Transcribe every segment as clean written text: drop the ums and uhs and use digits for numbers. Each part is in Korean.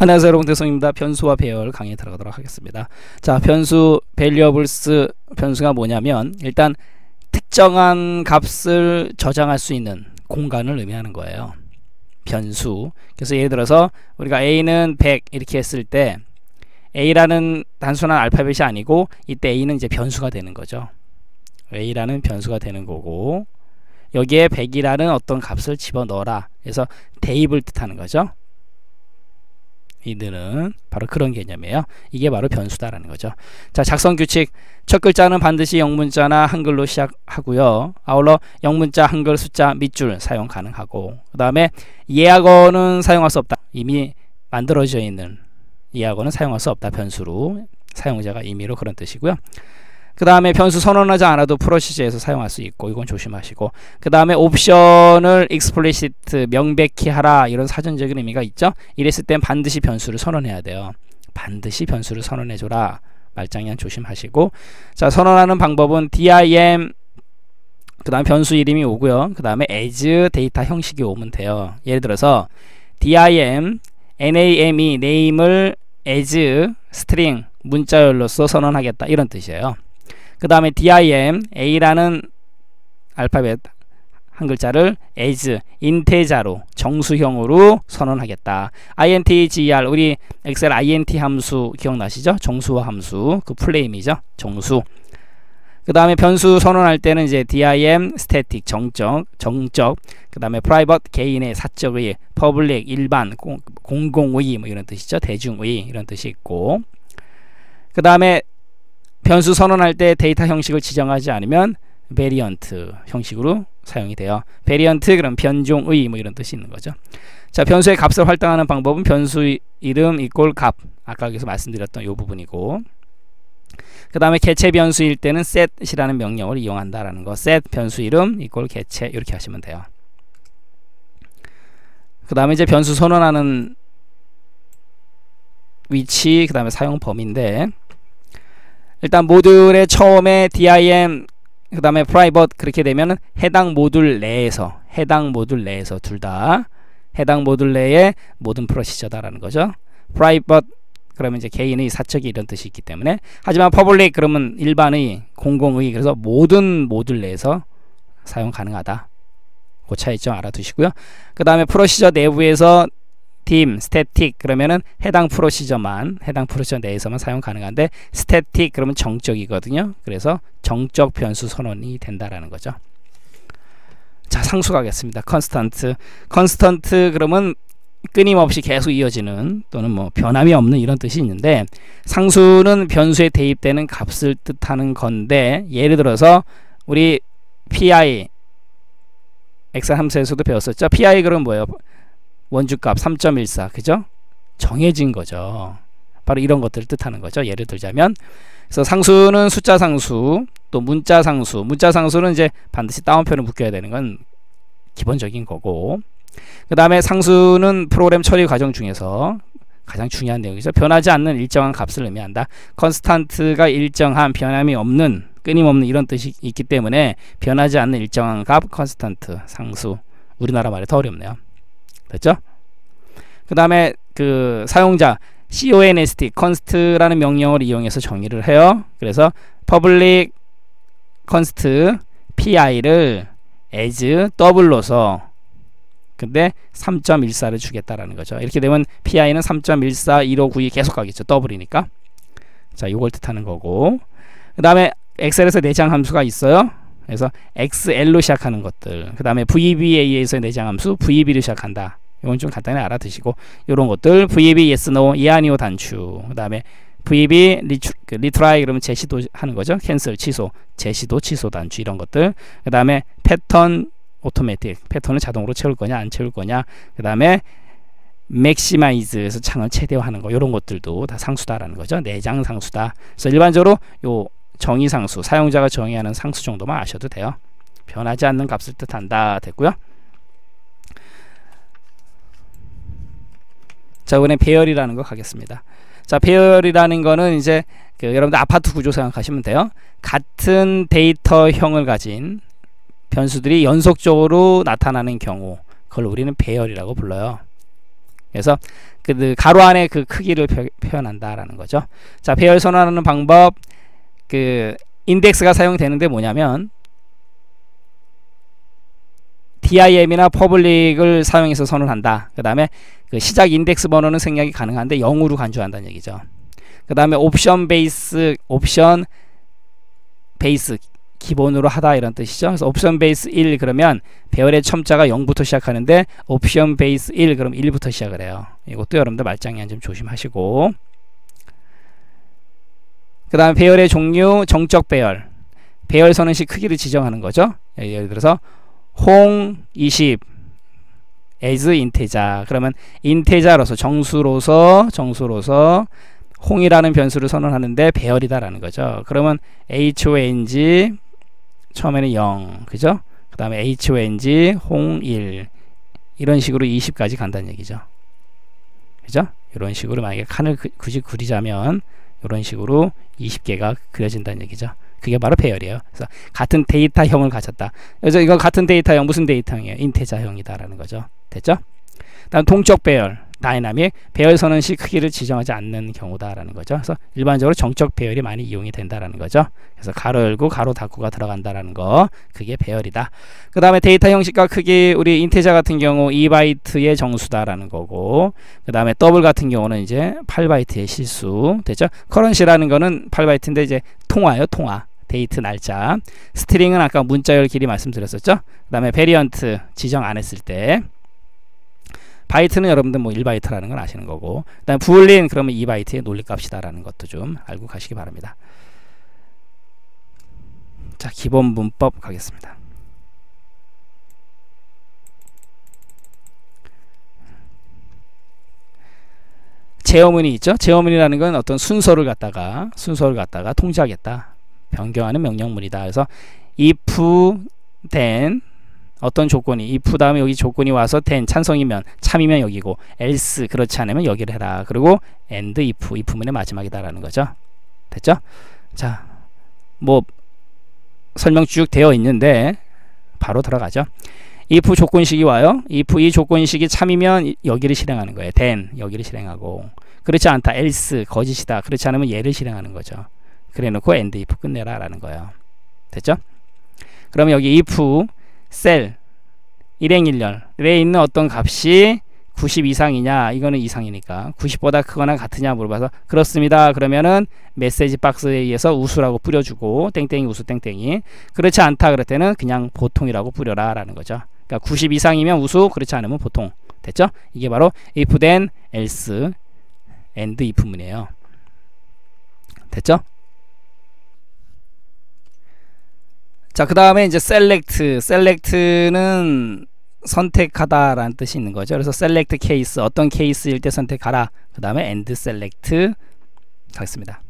안녕하세요 여러분, 대성입니다. 변수와 배열 강의에 들어가도록 하겠습니다. 자, 변수 variables, 변수가 뭐냐면 일단 특정한 값을 저장할 수 있는 공간을 의미하는 거예요. 변수. 그래서 예를 들어서 우리가 a는 100 이렇게 했을 때 a라는 단순한 알파벳이 아니고 이때 a는 이제 변수가 되는 거죠. a라는 변수가 되는 거고, 여기에 100이라는 어떤 값을 집어넣어라. 그래서 대입을 뜻하는 거죠. 이들은 바로 그런 개념이에요. 이게 바로 변수다라는 거죠. 자, 작성 규칙. 첫 글자는 반드시 영문자나 한글로 시작하고요. 아울러 영문자, 한글, 숫자, 밑줄 사용 가능하고, 그 다음에 예약어는 사용할 수 없다. 이미 만들어져 있는 예약어는 사용할 수 없다. 변수로. 사용자가 임의로 그런 뜻이고요. 그 다음에 변수 선언하지 않아도 프로시저에서 사용할 수 있고, 이건 조심하시고, 그 다음에 옵션을 explicit, 명백히 하라, 이런 사전적인 의미가 있죠. 이랬을 땐 반드시 변수를 선언해야 돼요. 반드시 변수를 선언해줘라. 말장난 조심하시고, 자, 선언하는 방법은 dim, 그 다음 변수 이름이 오고요. 그 다음에 as 데이터 형식이 오면 돼요. 예를 들어서 dim, name, name을 as string, 문자열로서 선언하겠다, 이런 뜻이에요. 그 다음에 dim, a라는 알파벳 한 글자를 as, 인테자로, 정수형으로 선언하겠다. intgr, 우리 엑셀 int 함수 기억나시죠? 정수화 함수, 그 플레임이죠. 정수. 그 다음에 변수 선언할 때는 이제 dim, static, 정적, 그 다음에 private, 개인의 사적의, public, 일반, 공공의, 뭐 이런 뜻이죠. 대중의, 이런 뜻이 있고, 그 다음에 변수 선언할 때 데이터 형식을 지정하지 않으면 variant 형식으로 사용이 돼요. variant, 그럼 변종의, 뭐 이런 뜻이 있는 거죠. 자, 변수의 값을 활동하는 방법은 변수 이름 이꼴 값, 아까 여기서 말씀드렸던 이 부분이고, 그 다음에 개체 변수일 때는 set이라는 명령을 이용한다라는 거. set 변수 이름 이꼴 개체, 이렇게 하시면 돼요. 그 다음에 이제 변수 선언하는 위치, 그 다음에 사용 범위인데, 일단 모듈의 처음에 dim, 그 다음에 private, 그렇게 되면은 해당 모듈 내에서 둘 다 해당 모듈 내의 모든 프로시저다라는 거죠. private, 그러면 이제 개인의, 사적이, 이런 뜻이 있기 때문에. 하지만 public, 그러면 일반의, 공공의, 그래서 모든 모듈 내에서 사용 가능하다. 그 차이점 알아두시고요. 그 다음에 프로시저 내부에서 dim, static, 그러면은 해당 프로시저 내에서만 사용 가능한데, static 그러면 정적이거든요. 그래서 정적 변수 선언이 된다라는 거죠. 자, 상수 가겠습니다. constant 그러면 끊임없이 계속 이어지는, 또는 뭐 변함이 없는, 이런 뜻이 있는데, 상수는 변수에 대입되는 값을 뜻하는 건데, 예를 들어서 우리 pi, 엑셀 함수에서도 배웠었죠. pi 그럼 뭐예요? 원주값 3.14, 그죠? 정해진 거죠. 바로 이런 것들을 뜻하는 거죠. 예를 들자면, 그래서 상수는 숫자 상수, 또 문자 상수. 문자 상수는 이제 반드시 따옴표를 묶여야 되는 건 기본적인 거고, 그 다음에 상수는 프로그램 처리 과정 중에서 가장 중요한 내용이죠. 변하지 않는 일정한 값을 의미한다. constant가 일정한, 변함이 없는, 끊임없는, 이런 뜻이 있기 때문에 변하지 않는 일정한 값, constant, 상수. 우리나라 말이 더 어렵네요. 됐죠? 그 다음에 그 사용자 const, const라는 명령을 이용해서 정의를 해요. 그래서 public const pi를 as 더블로서, 근데 3.14를 주겠다라는 거죠. 이렇게 되면 pi는 3.141592 계속 가겠죠. 더블이니까. 자, 이걸 뜻하는 거고, 그 다음에 엑셀에서 내장 함수가 있어요. 그래서 xl로 시작하는 것들, 그 다음에 VBA에서 내장 함수 VB로 시작한다. 이건 좀 간단히 알아두시고, 이런 것들 VB yes no, 예 아니오 단추, 그 다음에 VB retry, 그러면 재시도 하는 거죠. 캔슬, 취소, 재시도, 취소 단추, 이런 것들. 그 다음에 패턴 오토매틱, 패턴을 자동으로 채울 거냐 안 채울 거냐. 그 다음에 maximize에서 창을 최대화하는 거, 이런 것들도 다 상수다라는 거죠. 내장 상수다. 그래서 일반적으로 요 정의 상수, 사용자가 정의하는 상수 정도만 아셔도 돼요. 변하지 않는 값을 뜻한다. 됐고요. 자, 이번에 배열이라는 거 가겠습니다. 자, 배열이라는 거는 이제 여러분들 아파트 구조 생각하시면 돼요. 같은 데이터형을 가진 변수들이 연속적으로 나타나는 경우, 그걸 우리는 배열이라고 불러요. 그래서 그 가로 안에 그 크기를 표현한다라는 거죠. 자, 배열 선언하는 방법, 그 인덱스가 사용되는데 뭐냐면 DIM이나 퍼블릭을 사용해서 선언한다. 그 다음에 그 시작 인덱스 번호는 생략이 가능한데 0으로 간주한다는 얘기죠. 그 다음에 옵션 베이스 기본으로 하다 이런 뜻이죠. 그래서 옵션 베이스 1 그러면 배열의 첨자가 0부터 시작하는데 옵션 베이스 1 그럼 1부터 시작을 해요. 이것도 여러분들 말장난 좀 조심하시고, 그 다음에 배열의 종류, 정적 배열, 배열 선언식 크기를 지정하는 거죠. 예를 들어서 홍 20 as integer, 그러면 인테자로서 정수로서 홍이라는 변수를 선언하는데 배열이다 라는 거죠. 그러면 hong 처음에는 0, 그죠? 그 다음에 hong 홍 1 이런 식으로 20까지 간다는 얘기죠. 그죠? 이런 식으로 만약에 칸을 굳이 그리자면 이런 식으로 20개가 그려진다는 얘기죠. 그게 바로 배열이에요. 그래서 같은 데이터형을 가졌다. 그래서 이거 같은 데이터형, 무슨 데이터형이에요? 인테자형이다라는 거죠. 됐죠? 다음 동적 배열, 다이나믹, 배열 선언식 크기를 지정하지 않는 경우다라는 거죠. 그래서 일반적으로 정적 배열이 많이 이용이 된다라는 거죠. 그래서 가로 열고 가로 닫고가 들어간다라는 거, 그게 배열이다. 그 다음에 데이터 형식과 크기, 우리 인테자 같은 경우 2바이트의 정수다라는 거고, 그 다음에 더블 같은 경우는 이제 8바이트의 실수. 됐죠? 커런시라는 거는 8바이트인데 이제 통화예요, 통화. 데이트 날짜. 스트링은 아까 문자열 길이 말씀드렸었죠. 그 다음에 베리언트 지정 안 했을 때, 바이트는 여러분들 뭐 1바이트라는 걸 아시는 거고, 그 다음에 부울린 그러면 2바이트의 논리값이다라는 것도 좀 알고 가시기 바랍니다. 자, 기본 문법 가겠습니다. 제어문이 있죠. 제어문이라는 건 어떤 순서를 갖다가 통제하겠다, 변경하는 명령문이다. 그래서 if then 어떤 조건이, if 다음에 여기 조건이 와서 then 찬성이면, 참이면 여기고, else 그렇지 않으면 여기를 해라. 그리고 and if문의 마지막이다라는 거죠. 됐죠? 자, 뭐 설명 쭉 되어 있는데 바로 들어가죠. if 조건식이 와요. if 이 조건식이 참이면 여기를 실행하는 거예요. then 여기를 실행하고, 그렇지 않다, else 거짓이다, 그렇지 않으면 얘를 실행하는 거죠. 그래 놓고 and if 끝내라 라는 거예요. 됐죠? 그러면 여기 if 셀 일행일렬에 있는 어떤 값이 90 이상이냐, 이거는 이상이니까 90보다 크거나 같으냐 물어봐서 그렇습니다. 그러면은 메시지 박스에 의해서 우수라고 뿌려주고, 땡땡이 우수 땡땡이, 그렇지 않다 그럴 때는 그냥 보통이라고 뿌려라 라는 거죠. 그러니까 90 이상이면 우수, 그렇지 않으면 보통. 됐죠? 이게 바로 if then else and if 문이에요. 됐죠? 자, 그 다음에 이제 select는 선택하다 라는 뜻이 있는 거죠. 그래서 select case, 어떤 케이스일 때 선택하라. 그 다음에 and select 가겠습니다.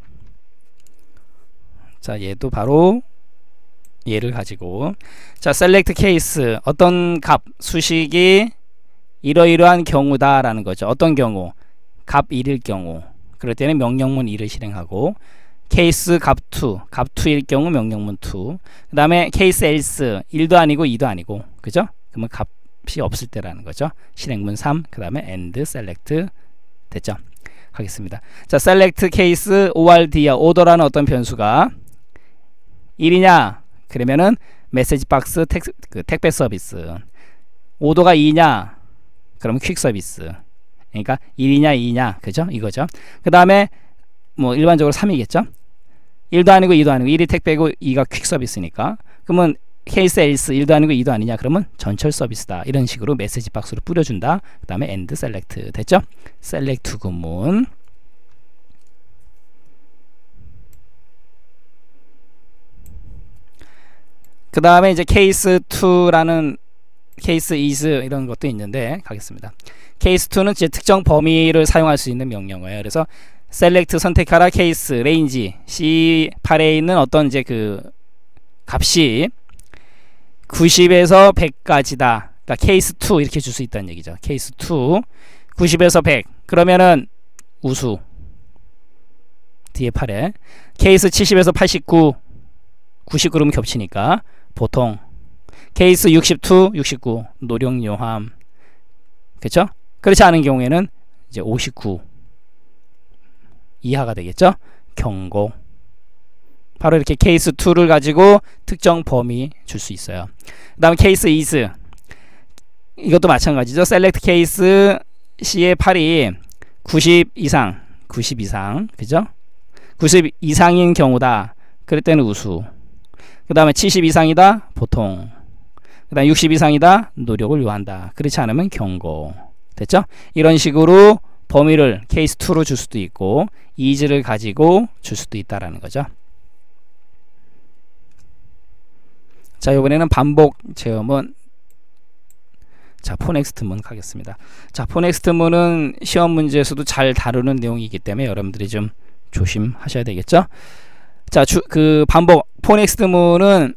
자, 얘도 바로 얘를 가지고, 자, select case, 어떤 값, 수식이 이러이러한 경우다 라는 거죠. 어떤 경우? 값 1일 경우, 그럴 때는 명령문 1을 실행하고, 케이스 값 2일 경우 명령문 2, 그 다음에 케이스 else 1도 아니고 2도 아니고, 그죠? 그러면 값이 없을 때라는 거죠. 실행문 3, 그 다음에 and select. 됐죠? 하겠습니다. 자, select case ord야, order라는 어떤 변수가 1이냐 그러면은 메시지 박스 택배 서비스, order가 2냐 그러면 퀵 서비스. 그러니까 1이냐 2냐, 그죠? 이거죠. 그 다음에 뭐 일반적으로 3이겠죠. 1도 아니고 2도 아니고, 1이 택배고 2가 퀵 서비스니까, 그러면 케이스 else 1도 아니고 2도 아니냐 그러면 전철 서비스다. 이런 식으로 메시지 박스로 뿌려준다. 그 다음에 and select. 됐죠? select 구문. 그 다음에 이제 case 2라는 case is 이런 것도 있는데 가겠습니다. case 2는 이제 특정 범위를 사용할 수 있는 명령어예요. 그래서 select 선택하라 케이스 레인지 C8에 있는 어떤 이제 그 값이 90에서 100까지다. 그러니까 케이스 2 이렇게 줄 수 있다는 얘기죠. 케이스 2 90에서 100 그러면은 우수, 뒤에 8에 케이스 70에서 89 90 그러면 겹치니까 보통, 케이스 62 69 노령요함, 그쵸? 그렇지 않은 경우에는 이제 59 이하가 되겠죠. 경고. 바로 이렇게 케이스 2를 가지고 특정 범위 줄 수 있어요. 그 다음에 케이스 is. 이것도 마찬가지죠. 셀렉트 케이스 C의 8이 90 이상, 그죠? 90 이상인 경우다. 그럴 때는 우수. 그 다음에 70 이상이다. 보통. 그 다음에 60 이상이다. 노력을 요한다. 그렇지 않으면 경고. 됐죠? 이런 식으로 범위를 케이스 2로 줄 수도 있고 is를 가지고 줄 수도 있다라는 거죠. 자, 이번에는 반복 체험은 자, 포넥스트문 가겠습니다. 자, 포넥스트문은 시험 문제에서도 잘 다루는 내용이기 때문에 여러분들이 좀 조심하셔야 되겠죠. 자, 그 반복 포넥스트문은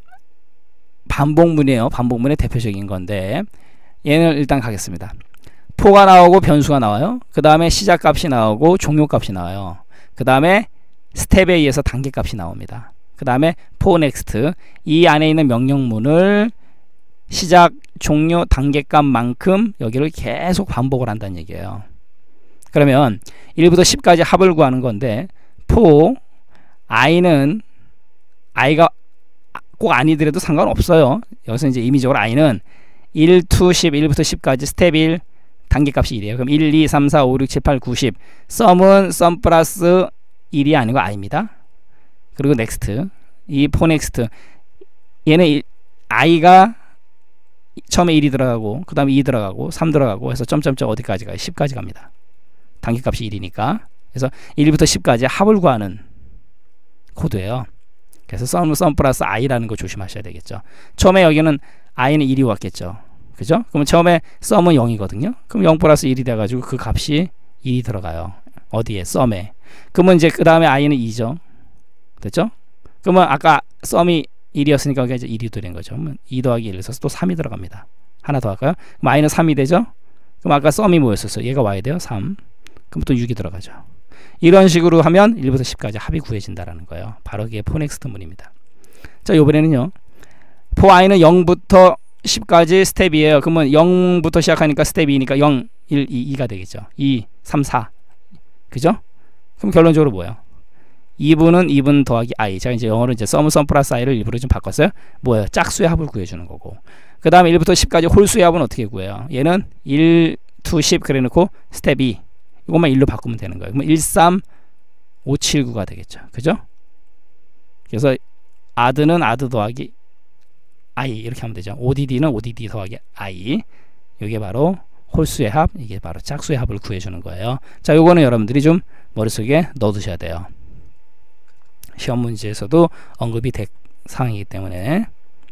반복문이에요. 반복문의 대표적인 건데 얘는 일단 가겠습니다. 포가 나오고 변수가 나와요. 그 다음에 시작값이 나오고 종료값이 나와요. 그 다음에 스텝에 의해서 단계값이 나옵니다. 그 다음에 포넥스트, 이 안에 있는 명령문을 시작, 종료, 단계값만큼 여기를 계속 반복을 한다는 얘기예요. 그러면 1부터 10까지 합을 구하는 건데 포 i는 i가 꼭 아니더라도 상관없어요. 여기서 이제 임의적으로 i는 1 to 10, 1부터 10까지 스텝 1 단계값이 1이에요. 그럼 1, 2, 3, 4, 5, 6, 7, 8, 9, 10 썸은 썸 플러스 1이 아니고 i입니다. 그리고 넥스트, 이 포넥스트 얘는 i가 처음에 1이 들어가고 그 다음에 2 들어가고 3 들어가고 해서 점점점 어디까지 가요? 10까지 갑니다. 단계값이 1이니까. 그래서 1부터 10까지 합을 구하는 코드예요. 그래서 썸 플러스 i라는 거 조심하셔야 되겠죠. 처음에 여기는 i는 1이 왔겠죠. 그죠? 그러면 처음에 썸은 0이거든요. 그럼 0 플러스 1이 돼가지고 그 값이 1이 들어가요. 어디에? 썸에. 그러면 이제 그 다음에 i는 2죠. 됐죠? 그러면 아까 썸이 1이었으니까 여기가 이제 1이 된 거죠. 그러면 2 더하기 1에서 또 3이 들어갑니다. 하나 더 할까요? 그럼 i는 3이 되죠? 그럼 아까 썸이 뭐였었어요? 얘가 와야 돼요. 3. 그럼 또 6이 들어가죠. 이런 식으로 하면 1부터 10까지 합이 구해진다라는 거예요. 바로 그게 포넥스트문입니다. 자, 이번에는요. for i는 0부터 10까지 스텝이에요. 그러면 0부터 시작하니까 스텝 2니까 0, 1, 2, 2가 되겠죠. 2, 3, 4. 그죠? 그럼 결론적으로 뭐예요? 2분은 2분 더하기 i. 제가 이제 영어로 이제 썸 플러스 i를 일부러 좀 바꿨어요. 뭐예요? 짝수의 합을 구해주는 거고. 그 다음에 1부터 10까지 홀수의 합은 어떻게 구해요? 얘는 1 to 10 그래 놓고 스텝 2. 이것만 1로 바꾸면 되는 거예요. 그러면 1, 3, 5, 7, 9가 되겠죠. 그죠? 그래서 add는 add 더하기 i 이렇게 하면 되죠. odd는 odd 더하기 i. 이게 바로 홀수의 합, 이게 바로 짝수의 합을 구해주는 거예요. 자, 요거는 여러분들이 좀 머릿속에 넣어두셔야 돼요. 시험 문제에서도 언급이 될 사항이기 때문에.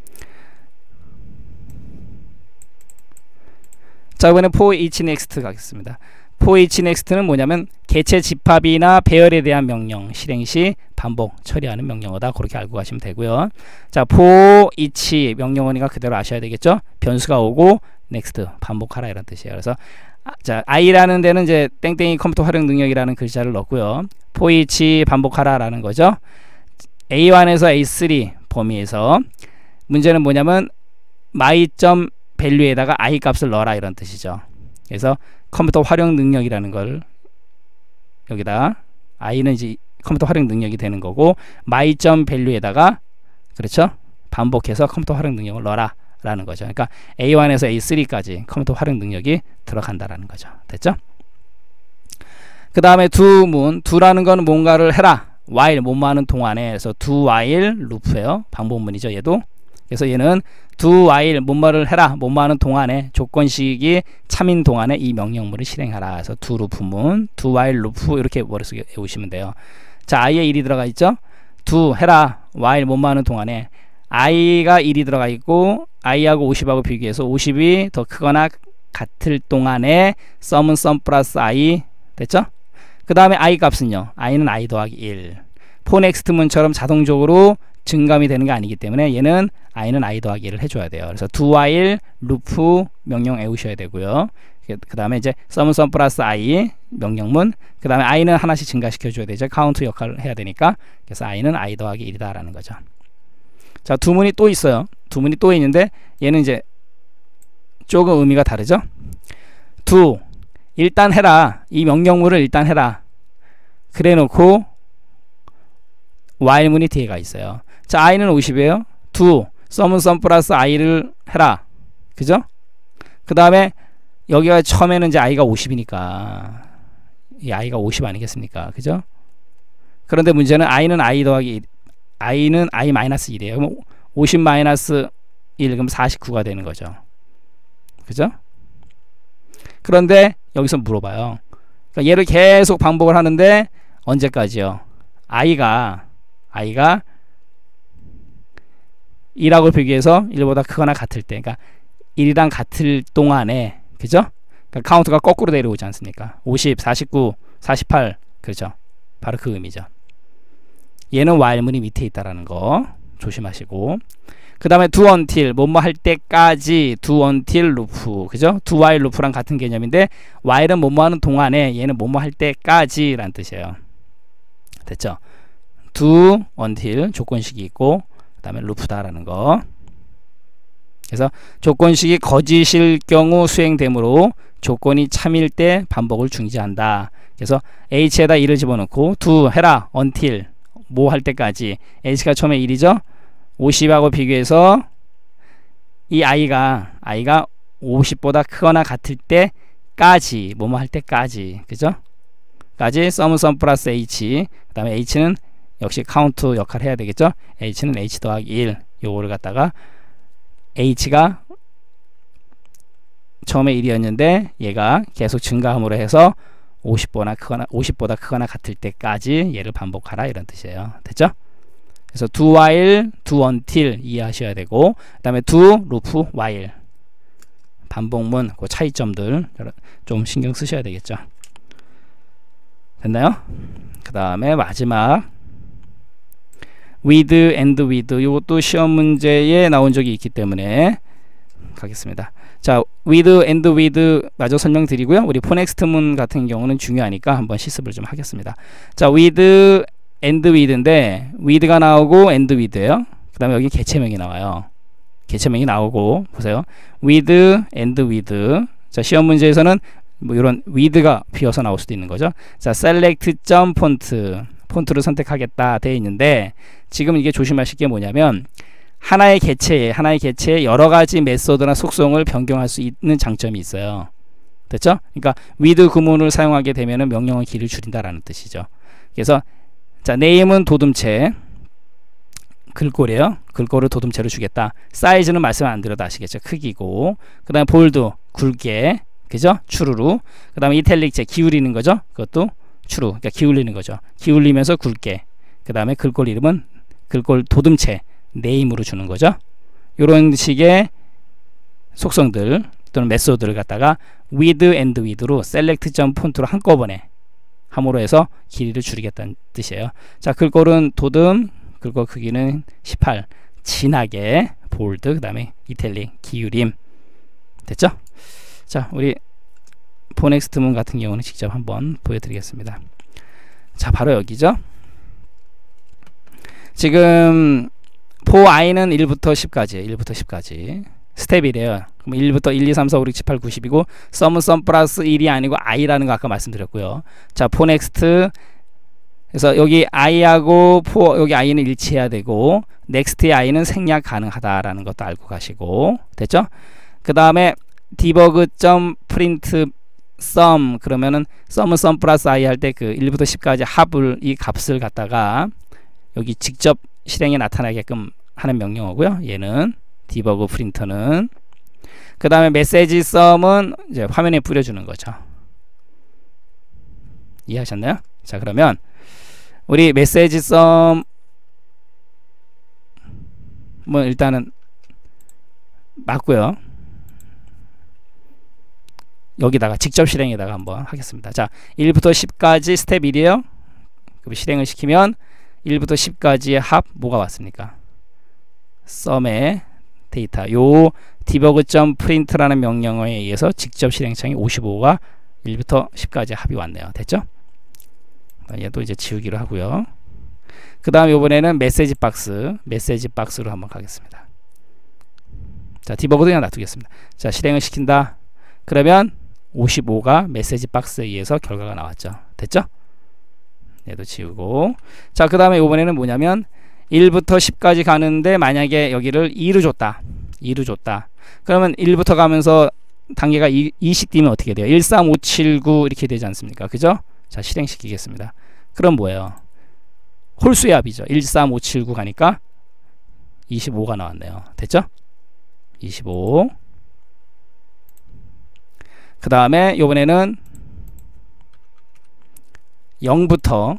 자, 이번에 for each next 가겠습니다. for each next는 뭐냐면 개체 집합이나 배열에 대한 명령 실행 시 반복 처리하는 명령어다. 그렇게 알고 가시면 되고요. 자, for each 명령어니까 그대로 아셔야 되겠죠. 변수가 오고 next 반복하라 이런 뜻이에요. 그래서 자, i라는 데는 이제 땡땡이 컴퓨터 활용 능력이라는 글자를 넣고요. for each 반복하라 라는 거죠. A1에서 A3 범위에서 문제는 뭐냐면 my.value에다가 i 값을 넣어라 이런 뜻이죠. 그래서 컴퓨터 활용 능력이라는 걸 여기다 i는 이제 컴퓨터 활용 능력이 되는 거고 my.value에다가 그렇죠? 반복해서 컴퓨터 활용 능력을 넣어라 라는 거죠. 그러니까 A1에서 A3까지 컴퓨터 활용 능력이 들어간다라는 거죠. 됐죠? 그 다음에 do라는 거는 뭔가를 해라. while 뭐뭐 하는 동안에 그래서 do while 루프예요. 반복문이죠. 얘도. 그래서 얘는 do while 뭐뭐를 해라. 뭐뭐 하는 동안에 조건식이 참인 동안에 이 명령문을 실행하라. 그래서 do 루프문, do while 루프 이렇게 머릿속에 외우시면 돼요. 자, i에 1이 들어가 있죠. do 해라. while 뭐뭐 하는 동안에 i가 1이 들어가 있고 i하고 50하고 비교해서 50이 더 크거나 같을 동안에 썸은 썸 플러스 i 됐죠? 그 다음에 i 값은요. i는 i 더하기 1. 포넥스트문처럼 자동적으로 증감이 되는 게 아니기 때문에 얘는 i는 i 더하기 1을 해줘야 돼요. 그래서 do while 루프 명령 외우셔야 되고요. 그 다음에 이제 썸은 썸 플러스 i 명령문. 그 다음에 i는 하나씩 증가시켜줘야 되죠. 카운트 역할을 해야 되니까. 그래서 i는 i 더하기 1이다 라는 거죠. 자, 두 문이 또 있어요. 두 문이 또 있는데 얘는 이제 조금 의미가 다르죠. do 일단 해라. 이 명령문을 일단 해라. 그래 놓고 while문이 뒤에가 있어요. 자, i는 50이에요. do sum 플러스 i를 해라. 그죠? 그 다음에 여기가 처음에는 이제 i가 50이니까 이 i가 50 아니겠습니까? 그죠? 그런데 문제는 i는 i 더하기 i는 i 마이너스 1이에요. 그럼 50 마이너스 1 그럼 49가 되는 거죠. 그죠? 그런데 여기서 물어봐요. 그러니까 얘를 계속 반복을 하는데 언제까지요? i가 1하고 비교해서 1보다 크거나 같을 때, 그러니까 1이랑 같을 동안에, 그죠? 그러니까 카운트가 거꾸로 내려오지 않습니까? 50, 49, 48, 그렇죠? 바로 그 의미죠. 얘는 while문이 밑에 있다라는 거 조심하시고, 그 다음에 do until 뭐뭐 할 때까지 do until loop, 그죠? do while loop랑 같은 개념인데 while은 뭐뭐 하는 동안에, 얘는 뭐뭐 할 때까지 라는 뜻이에요. 됐죠? do until 조건식이 있고 그 다음에 loop다라는 거. 그래서 조건식이 거짓일 경우 수행되므로 조건이 참일 때 반복을 중지한다. 그래서 h에다 1을 집어넣고 do 해라 until 뭐 할 때까지, h가 처음에 1이죠. 50하고 비교해서 이 i가 50보다 크거나 같을 때까지, 뭐뭐 할 때까지, 그죠? 까지 sum 플러스 h, 그 다음에 h는 역시 카운트 역할을 해야 되겠죠. h는 h 더하기 1, 요거를 갖다가 h가 처음에 1이었는데 얘가 계속 증가함으로 해서 50보다 크거나 같을 때까지 얘를 반복하라, 이런 뜻이에요. 됐죠? 그래서 do while, do until 이해하셔야 되고, 그 다음에 do, loop, while 반복문 그 차이점들 좀 신경 쓰셔야 되겠죠. 됐나요? 그 다음에 마지막 with and with, 이것도 시험 문제에 나온 적이 있기 때문에 가겠습니다. 자, with and with 마저 설명드리고요. 우리 포넥스트문 같은 경우는 중요하니까 한번 실습을 좀 하겠습니다. 자, with and with인데 with가 나오고 and with예요. 그 다음에 여기 개체명이 나와요. 개체명이 나오고, 보세요. with and with. 자, 시험 문제에서는 뭐 이런 with가 비어서 나올 수도 있는 거죠. 자, select 폰트, 폰트를 선택하겠다 되어 있는데, 지금 이게 조심하실 게 뭐냐면 하나의 개체에 여러 가지 메소드나 속성을 변경할 수 있는 장점이 있어요. 됐죠? 그러니까 with 구문을 사용하게 되면은 명령의 길이를 줄인다라는 뜻이죠. 그래서 자, name은 도둠체, 글꼴이에요. 글꼴을 도둠체로 주겠다. 사이즈는 말씀 안 드려도 아시겠죠? 크기고, 그 다음에 볼드 굵게, 그죠? 추루루. 그 다음에 이탈릭체 기울이는 거죠. 그것도 추루, 그러니까 기울이는 거죠. 기울이면서 굵게. 그 다음에 글꼴 이름은 글꼴 도둠체 네임으로 주는 거죠. 이런 식의 속성들 또는 메소드를 갖다가 with and with로 select.font로 한꺼번에 함으로 해서 길이를 줄이겠다는 뜻이에요. 자, 글꼴은 도둠, 글꼴 크기는 18, 진하게 볼드, 그 다음에 이탈릭 기울임. 됐죠? 자, 우리 포넥스트문 같은 경우는 직접 한번 보여드리겠습니다. 자, 바로 여기죠. 지금 for i는 1부터 10까지, 1부터 10까지 스텝이래요. 그럼 1부터 1, 2, 3, 4, 5, 6, 7, 8, 90이고 sum 플러스 1이 아니고 i라는 거 아까 말씀드렸고요. 자, for next, 그래서 여기 i하고 for, 여기 i는 일치해야 되고 next의 i는 생략 가능하다라는 것도 알고 가시고, 됐죠? 그 다음에 debug.print sum, 그러면은 sum 플러스 i 할 때 그 1부터 10까지 합을, 이 값을 갖다가 여기 직접 실행에 나타나게끔 하는 명령어고요. 얘는 디버그 프린터는. 그 다음에 메시지 sum은 이제 화면에 뿌려주는 거죠. 이해하셨나요? 자, 그러면 우리 메시지 sum 뭐 일단은 맞고요. 여기다가 직접 실행에다가 한번 하겠습니다. 자, 1부터 10까지 스텝 1이에요. 그럼 실행을 시키면 1부터 10까지의 합 뭐가 왔습니까? sum의 데이터, 요 debug.print라는 명령어에 의해서 직접 실행창이 55가 1부터 10까지 합이 왔네요. 됐죠? 얘도 이제 지우기로 하고요. 그 다음 이번에는 메시지 박스로 한번 가겠습니다. 자, 디버그도 그냥 놔두겠습니다. 자, 실행을 시킨다. 그러면 55가 메시지 박스에 의해서 결과가 나왔죠. 됐죠? 얘도 지우고. 자, 그 다음에 이번에는 뭐냐면 1부터 10까지 가는데 만약에 여기를 2로 줬다. 2로 줬다. 그러면 1부터 가면서 단계가 2씩 뛰면 어떻게 돼요? 1, 3, 5, 7, 9 이렇게 되지 않습니까? 그죠? 자, 실행시키겠습니다. 그럼 뭐예요? 홀수의 합이죠. 1, 3, 5, 7, 9 가니까 25가 나왔네요. 됐죠? 25. 그 다음에 요번에는 0부터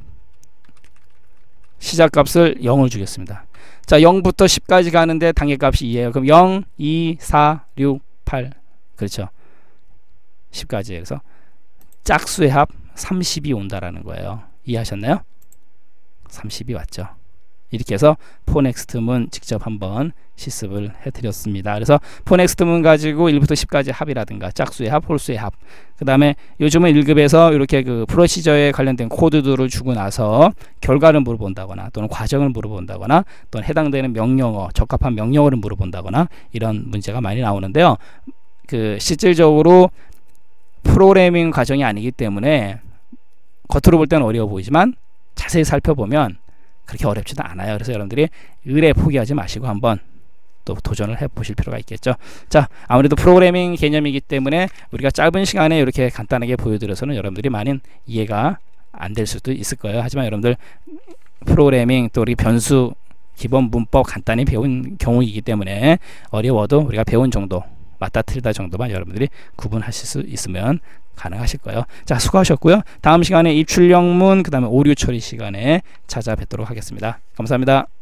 시작값을 0을 주겠습니다. 자, 0부터 10까지 가는데 단계값이 2예요. 그럼 0, 2, 4, 6, 8. 그렇죠. 10까지. 그래서 짝수의 합 30이 온다라는 거예요. 이해하셨나요? 30이 왔죠. 이렇게 해서 포넥스트문 직접 한번 실습을 해드렸습니다. 그래서 포넥스트문 가지고 1부터 10까지 합이라든가 짝수의 합, 홀수의 합, 그 다음에 요즘은 1급에서 이렇게 그 프로시저에 관련된 코드들을 주고 나서 결과를 물어본다거나 또는 과정을 물어본다거나 또는 해당되는 명령어, 적합한 명령어를 물어본다거나 이런 문제가 많이 나오는데요. 그 실질적으로 프로그래밍 과정이 아니기 때문에 겉으로 볼 때는 어려워 보이지만 자세히 살펴보면 그렇게 어렵지도 않아요. 그래서 여러분들이 의뢰 포기하지 마시고 한번 또 도전을 해보실 필요가 있겠죠. 자, 아무래도 프로그래밍 개념이기 때문에 우리가 짧은 시간에 이렇게 간단하게 보여드려서는 여러분들이 많은 이해가 안 될 수도 있을 거예요. 하지만 여러분들 프로그래밍 또 우리 변수 기본 문법 간단히 배운 경우이기 때문에 어려워도 우리가 배운 정도, 맞다 틀리다 정도만 여러분들이 구분하실 수 있으면 가능하실 거예요. 자, 수고하셨고요. 다음 시간에 입출력문 그 다음에 오류 처리 시간에 찾아뵙도록 하겠습니다. 감사합니다.